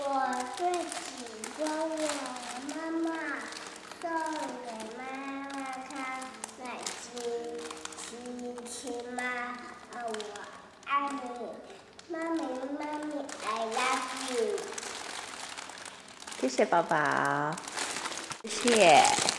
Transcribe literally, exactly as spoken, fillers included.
我最喜欢我妈妈送给妈妈看奶金，亲亲妈，我爱你，妈咪妈咪 I love you。 谢谢宝宝，谢谢。